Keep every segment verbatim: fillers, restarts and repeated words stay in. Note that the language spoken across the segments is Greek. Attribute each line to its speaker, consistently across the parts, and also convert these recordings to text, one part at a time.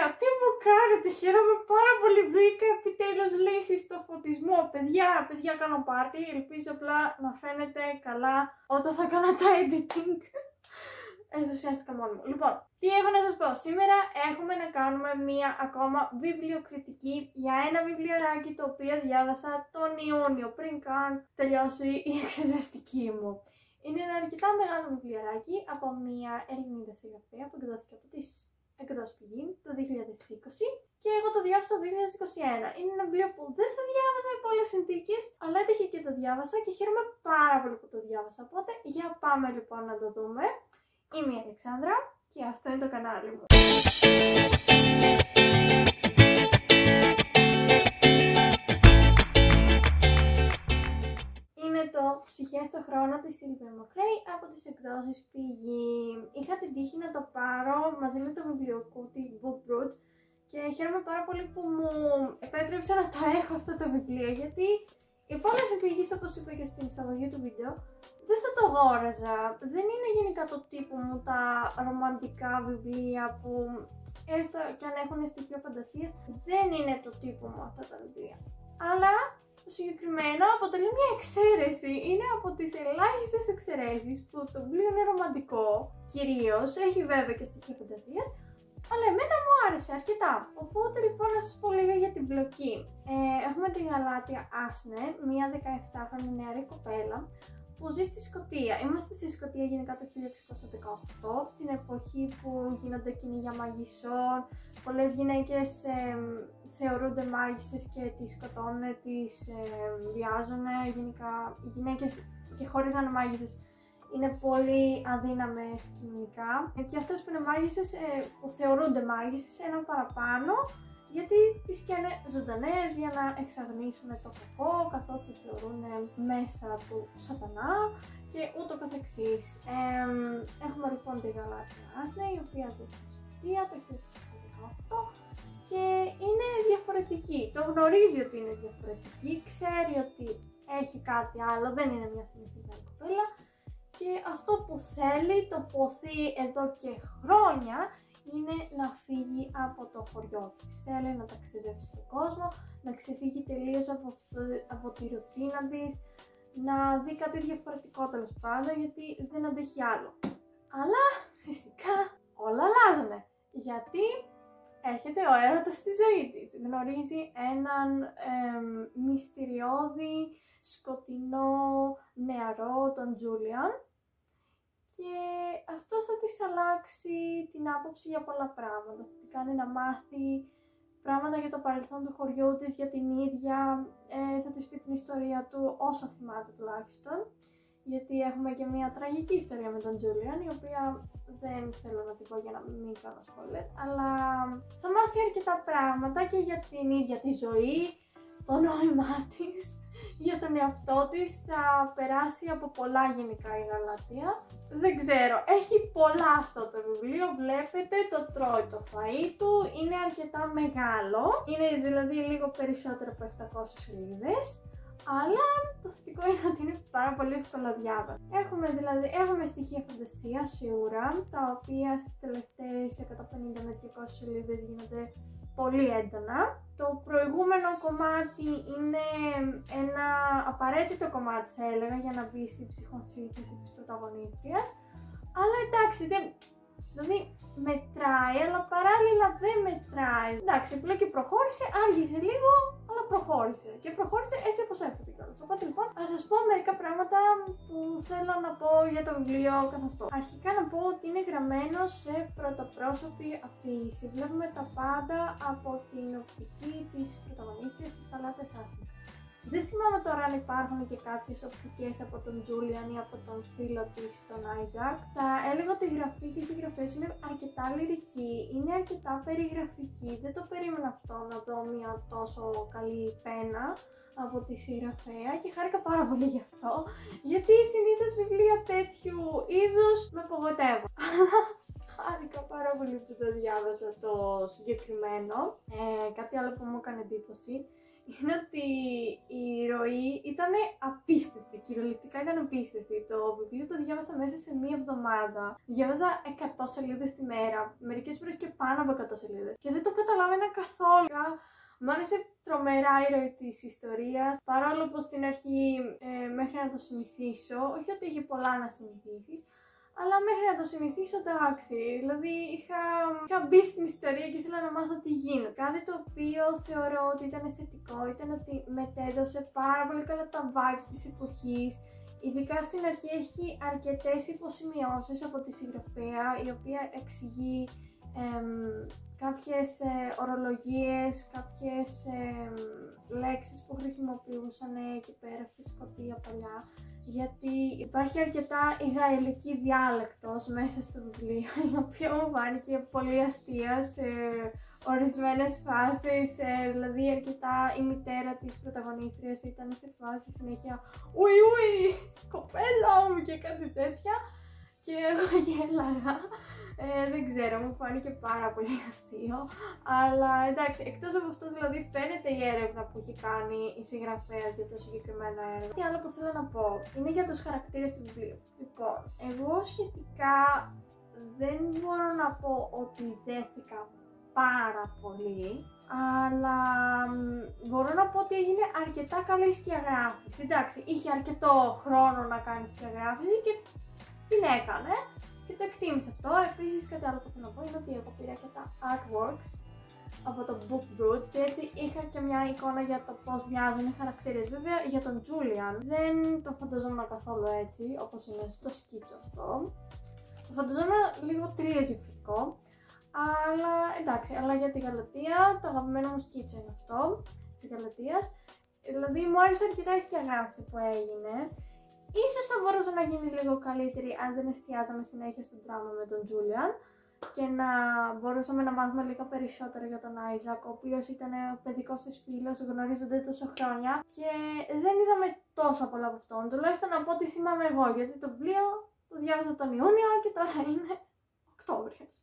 Speaker 1: παιδιά, τι μου κάνετε, χαίρομαι πάρα πολύ, βρήκα επιτέλους λύση στο φωτισμό. Παιδιά, παιδιά κάνω πάρτι, ελπίζω απλά να φαίνεται καλά όταν θα κάνω τα editing. Ενθουσιάστηκα μόνο μου. Λοιπόν, τι έχω να σας πω. Σήμερα έχουμε να κάνουμε μία ακόμα βιβλιοκριτική για ένα βιβλιαράκι το οποίο διάβασα τον Ιούνιο, πριν καν τελειώσει η εξεταστική μου. Είναι ένα αρκετά μεγάλο βιβλιαράκι από μία Ελληνίδα συγγραφέα που εκδόθηκε από τις εκδόσεις Πηγή το δύο χιλιάδες είκοσι και εγώ το διάβασα το δύο χιλιάδες είκοσι ένα. Είναι ένα βιβλίο που δεν θα διάβαζα με πολλές συνθήκες, αλλά έτυχε και το διάβασα και χαίρομαι πάρα πολύ που το διάβασα. Οπότε για πάμε λοιπόν να το δούμε. Είμαι η Αλεξάνδρα και αυτό είναι το κανάλι μου. Είναι το «Ψυχές στο χρόνο» της Sylvia McRae από τις εκδόσεις Πηγή. Είχα την τύχη να το πάρω μαζί με το βιβλιοκούτι BookBrood και χαίρομαι πάρα πολύ που μου επέτρεψε να το έχω αυτό το βιβλίο, γιατί υπό όλες τις συνθήκες, όπως είπα και στην εισαγωγή του βίντεο, δεν θα το αγόραζα. Δεν είναι γενικά το τύπο μου τα ρομαντικά βιβλία που έστω και αν έχουν στοιχείο φαντασίας, δεν είναι το τύπο μου αυτά τα βιβλία. Αλλά το συγκεκριμένο αποτελεί μια εξαίρεση. Είναι από τις ελάχιστες εξαιρέσεις που το βιβλίο είναι ρομαντικό, κυρίως, έχει βέβαια και στοιχείο φαντασίας, αλλά εμένα μου άρεσε αρκετά. Οπότε λοιπόν να σας πω λίγα για την πλοκή. Ε, έχουμε τη Γαλάτια Άσνε, μια δεκαεπτάχρονη νεαρή κοπέλα που ζει στη Σκωτία. Είμαστε στη Σκωτία γενικά το χίλια εξακόσια δεκαοκτώ, την εποχή που γίνονται κυνήγια μαγισσών, πολλές γυναίκες ε, θεωρούνται μάγισσες και τις σκοτώνουν, τις ε, βιάζουν. Γενικά οι γυναίκες και χωρίς να είναι μάγισσες είναι πολύ αδύναμες κοινωνικά και αυτές που είναι μάγισσες, ε, που θεωρούνται μάγισσες, ένα παραπάνω, γιατί τις καίνε ζωντανές για να εξαγνίσουν το κακό, καθώς τις θεωρούν μέσα του σατανά και ούτω καθεξής. Ε, έχουμε λοιπόν τη Γαλάτια Άσνε, η οποία ζει στη Σκωτία το χίλια εξακόσια δεκαοκτώ και είναι διαφορετική. Το γνωρίζει ότι είναι διαφορετική, ξέρει ότι έχει κάτι άλλο, δεν είναι μια συνηθισμένη κοπέλα. Και αυτό που θέλει, το ποθεί εδώ και χρόνια, είναι να φύγει από το χωριό της. Θέλει να ταξιδέψει στον κόσμο, να ξεφύγει τελείως από, το, από τη ρουτίνα της, να δει κάτι διαφορετικό τέλος πάντων, γιατί δεν αντέχει άλλο. Αλλά φυσικά όλα αλλάζουν, γιατί έρχεται ο έρωτας στη ζωή της. Γνωρίζει έναν εμ, μυστηριώδη, σκοτεινό νεαρό, τον Τζούλιαν, και αυτός θα της αλλάξει την άποψη για πολλά πράγματα. Θα την κάνει να μάθει πράγματα για το παρελθόν του χωριού της, για την ίδια, ε, θα της πει την ιστορία του όσο θυμάται τουλάχιστον, γιατί έχουμε και μια τραγική ιστορία με τον Τζούλιαν, η οποία δεν θέλω να την πω για να μην κάνω spoiler, αλλά θα μάθει αρκετά πράγματα και για την ίδια τη ζωή, το νόημά της, για τον εαυτό της. Θα περάσει από πολλά γενικά η Γαλάτια. Δεν ξέρω, έχει πολλά αυτό το βιβλίο, βλέπετε, το τρώει το φαΐ του, είναι αρκετά μεγάλο, είναι δηλαδή λίγο περισσότερο από επτακόσιες σελίδες, αλλά το θετικό είναι ότι είναι πάρα πολύ εύκολο διάβασμα. Έχουμε δηλαδή, έχουμε στοιχεία φαντασία σίγουρα, τα οποία στις τελευταίες εκατόν πενήντα με διακόσιες σελίδες γίνονται πολύ έντονα. Το προηγούμενο κομμάτι είναι ένα απαραίτητο κομμάτι, θα έλεγα, για να μπει στην ψυχοσύνθεση της πρωταγωνίστριας. Αλλά εντάξει, δεν... δηλαδή μετράει, αλλά παράλληλα δεν μετράει. Εντάξει, απλά και προχώρησε, άργησε λίγο, αλλά προχώρησε. Και προχώρησε έτσι όπως έπρεπε κιόλας. Οπότε λοιπόν, ας σας πω μερικά πράγματα που θέλω να πω για το βιβλίο καθ' αυτό. Αρχικά να πω ότι είναι γραμμένο σε πρωτοπρόσωπη αφήγηση. Βλέπουμε τα πάντα από την οπτική της πρωταγωνίστριας της Γαλάτιας Άσνε. Δεν θυμάμαι τώρα αν υπάρχουν και κάποιες οπτικές από τον Τζούλιαν ή από τον φίλο της, τον Άιζακ. Θα έλεγα ότι η γραφή και οι συγγραφές είναι αρκετά λυρική, είναι αρκετά περιγραφική. Δεν το περίμενα αυτό, να δω μια τόσο καλή πένα από τη συγγραφέα, και χάρηκα πάρα πολύ γι' αυτό, γιατί συνήθως βιβλία τέτοιου είδους με απογοητεύουν. Χάρηκα πάρα πολύ που το διάβασα το συγκεκριμένο. Ε, κάτι άλλο που μου έκανε εντύπωση είναι ότι η ροή ήταν απίστευτη, κυριολεκτικά ήταν απίστευτη. Το βιβλίο το διάβασα μέσα σε μία εβδομάδα. Διάβαζα εκατό σελίδες τη μέρα, μερικές φορές και πάνω από εκατό σελίδες. Και δεν το καταλάβαινα καθόλου. Μ' άρεσε τρομερά η ροή της ιστορίας, παρόλο που στην αρχή ε, μέχρι να το συνηθίσω, όχι ότι είχε πολλά να συνηθίσεις, αλλά μέχρι να το συνηθίσω εντάξει, δηλαδή είχα, είχα μπει στην ιστορία και ήθελα να μάθω τι γίνεται. Κάτι το οποίο θεωρώ ότι ήταν θετικό ήταν ότι μετέδωσε πάρα πολύ καλά τα vibes της εποχής. Ειδικά στην αρχή έχει αρκετές υποσημειώσεις από τη συγγραφέα, η οποία εξηγεί εμ, κάποιες ε, ορολογίες, κάποιες ε, λέξεις που χρησιμοποιούσαν εκεί πέρα στη Σκωτία παλιά, γιατί υπάρχει αρκετά η γαελική διάλεκτος μέσα στο βιβλίο, η οποία μου φάνηκε πολύ αστεία σε ορισμένες φάσεις, ε, δηλαδή αρκετά η μητέρα της πρωταγωνίστριας ήταν σε φάση συνέχεια «Ουι ουι, κοπέλα μου» και κάτι τέτοια και εγώ γέλαγα. Ε, δεν ξέρω, μου φάνηκε πάρα πολύ αστείο, αλλά εντάξει, εκτός από αυτό δηλαδή φαίνεται η έρευνα που έχει κάνει η συγγραφέα για το συγκεκριμένο έργο. Τι άλλο που θέλω να πω, είναι για τους χαρακτήρες του βιβλίου. Λοιπόν, εγώ σχετικά δεν μπορώ να πω ότι δέθηκα πάρα πολύ, αλλά μπορώ να πω ότι έγινε αρκετά καλή σκιαγράφηση. Εντάξει, είχε αρκετό χρόνο να κάνει σκιαγράφηση και την έκανε. Και το εκτίμησε αυτό. Επίσης κάτι άλλο που θέλω να πω είναι ότι εγώ πήρα και τα artworks από το Book Brood και έτσι είχα και μια εικόνα για το πώς μοιάζουν οι χαρακτήρες. Βέβαια για τον Julian δεν το φανταζόμουν καθόλου έτσι όπως είναι στο σκίτσο αυτό. Το φανταζόμουν λίγο τελείως διαφορετικό. Αλλά εντάξει, αλλά για τη Γαλατεία το αγαπημένο μου σκίτσο είναι αυτό της Γαλατείας. Δηλαδή μου άρεσε αρκετά η σκιαγράφηση που έγινε. Ίσως θα μπορούσε να γίνει λίγο καλύτερη αν δεν εστιάζαμε συνέχεια στον δράμα με τον Τζούλιαν και να μπορούσαμε να μάθουμε λίγο περισσότερο για τον Άιζακ, ο οποίος ήταν ο παιδικός της φίλος, γνωρίζονται τόσο χρόνια και δεν είδαμε τόσο πολλά από αυτόν, τουλάχιστον από ό,τι θυμάμαι εγώ, γιατί το βιβλίο το διάβασα τον Ιούνιο και τώρα είναι Οκτώβριος.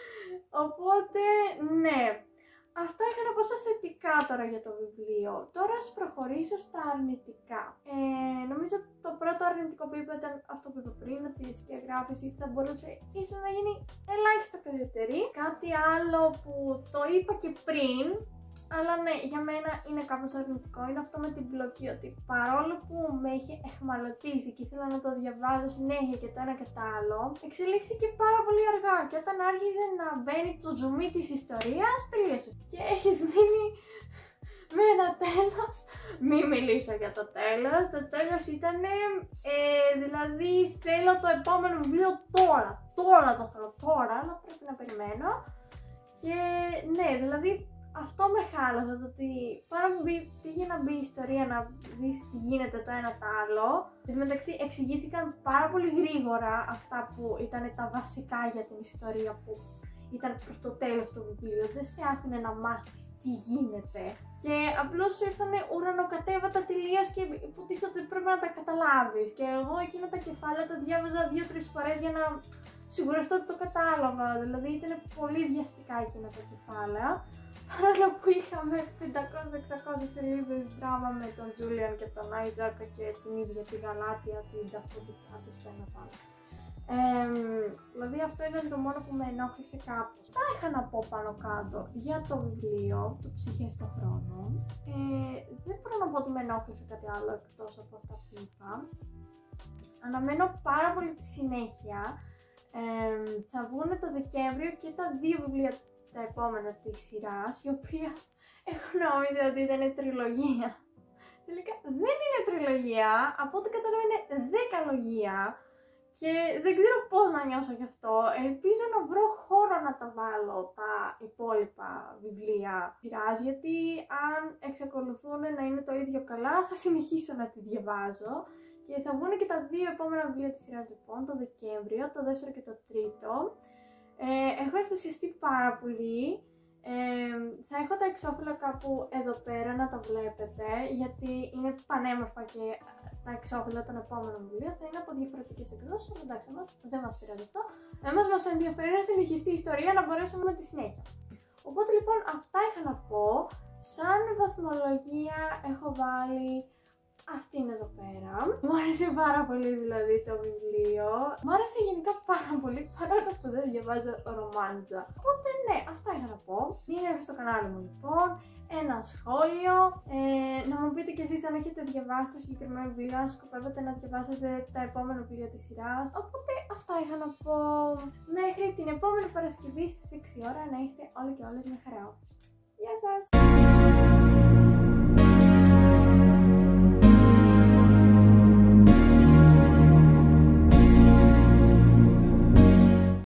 Speaker 1: Οπότε, ναι. Αυτά είχα να πω στα θετικά τώρα για το βιβλίο. Τώρα ας προχωρήσω στα αρνητικά. Ε, νομίζω το πρώτο αρνητικό που είπα ήταν αυτό που είπα πριν, ότι η σκιαγράφηση θα μπορούσε ίσως να γίνει ελάχιστα καλύτερη. Κάτι άλλο που το είπα και πριν, αλλά ναι, για μένα είναι κάπως αρνητικό, είναι αυτό με την πλοκή, ότι παρόλο που με είχε εχμαλωτήσει και ήθελα να το διαβάζω συνέχεια και το ένα και το άλλο, εξελίχθηκε πάρα πολύ αργά και όταν άρχισε να μπαίνει το ζουμί της ιστορίας, τελείωσε. Και έχεις μείνει με ένα τέλος, μη μιλήσω για το τέλος, το τέλος ήταν, ε, δηλαδή θέλω το επόμενο βιβλίο τώρα, τώρα το θέλω τώρα, αλλά πρέπει να περιμένω. Και ναι, δηλαδή αυτό με χάλασε, το ότι πάρα που πήγε να μπει η ιστορία, να δεις τι γίνεται το ένα το άλλο. Εν τω μεταξύ εξηγήθηκαν πάρα πολύ γρήγορα αυτά που ήταν τα βασικά για την ιστορία που ήταν προς το τέλος του βιβλίου. Δεν σε άφηνε να μάθεις τι γίνεται. Και απλώς σου ήρθανε ουρανοκατέβατα τελείως και υποτίθεται ότι πρέπει να τα καταλάβεις. Και εγώ εκείνα τα κεφάλαια τα διάβαζα δύο-τρεις φορές για να σιγουρευτώ ότι το κατάλαβα. Δηλαδή ήταν πολύ βιαστικά εκείνα τα κεφάλαια. Παρόλο που είχαμε πεντακόσιες εξακόσιες σελίδες δράμα με τον Τζούλιαν και τον Άιζακ και την ίδια τη Γαλάτεια, την ταυτότητά τους το ένα πάνω. Ε, δηλαδή αυτό ήταν το μόνο που με ενόχλησε κάπως. Τα είχα να πω πάνω κάτω για το βιβλίο, το Ψυχές στον χρόνο. Ε, δεν μπορώ να πω ότι με ενόχλησε κάτι άλλο εκτός από αυτά που είπα. Αναμένω πάρα πολύ τη συνέχεια. Ε, θα βγουν το Δεκέμβριο και τα δύο βιβλία τα επόμενα της σειράς, η οποία έχω νόμιζα ότι ήταν τριλογία. Τελικά δεν είναι τριλογία, από ό,τι καταλαβαίνω είναι δεκαλογία και δεν ξέρω πώς να νιώσω γι' αυτό. Ελπίζω να βρω χώρο να τα βάλω τα υπόλοιπα βιβλία σειράς, γιατί αν εξακολουθούν να είναι το ίδιο καλά θα συνεχίσω να τη διαβάζω. Και θα βγουν και τα δύο επόμενα βιβλία της σειράς λοιπόν, το Δεκέμβριο, το δεύτερο και το τρίτο. Ε, έχω ενθουσιαστεί πάρα πολύ. Ε, θα έχω τα εξώφυλλα κάπου εδώ πέρα να τα βλέπετε, γιατί είναι πανέμορφα και τα εξώφυλλα των επόμενων βιβλίων θα είναι από διαφορετικές εκδόσεις, αλλά εντάξει, μας, δεν μας πειράζει αυτό. Εμάς μας ενδιαφέρει να συνεχιστεί η ιστορία, να μπορέσουμε με τη συνέχεια. Οπότε λοιπόν αυτά είχα να πω. Σαν βαθμολογία έχω βάλει αυτήν εδώ πέρα. Μου άρεσε πάρα πολύ δηλαδή το βιβλίο. Μου άρεσε γενικά πάρα πολύ, παρόλο που δεν διαβάζω ρομάντζα. Οπότε ναι, αυτά είχα να πω. Μείνετε στο κανάλι μου λοιπόν, ένα σχόλιο. Ε, να μου πείτε κι εσείς αν έχετε διαβάσει το συγκεκριμένο βιβλίο, αν σκοπεύετε να διαβάσετε τα επόμενα βιβλία της σειράς. Οπότε αυτά είχα να πω. Μέχρι την επόμενη Παρασκευή στις έξι ώρα να είστε όλοι και όλες με χαρά. Γεια σας!